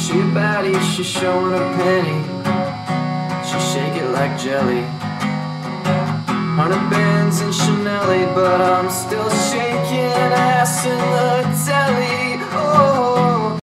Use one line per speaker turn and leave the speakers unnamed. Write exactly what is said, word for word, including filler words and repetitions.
She a baddie, she showing a penny. She shake it like jelly. Hundred bands and Chanel, but I'm still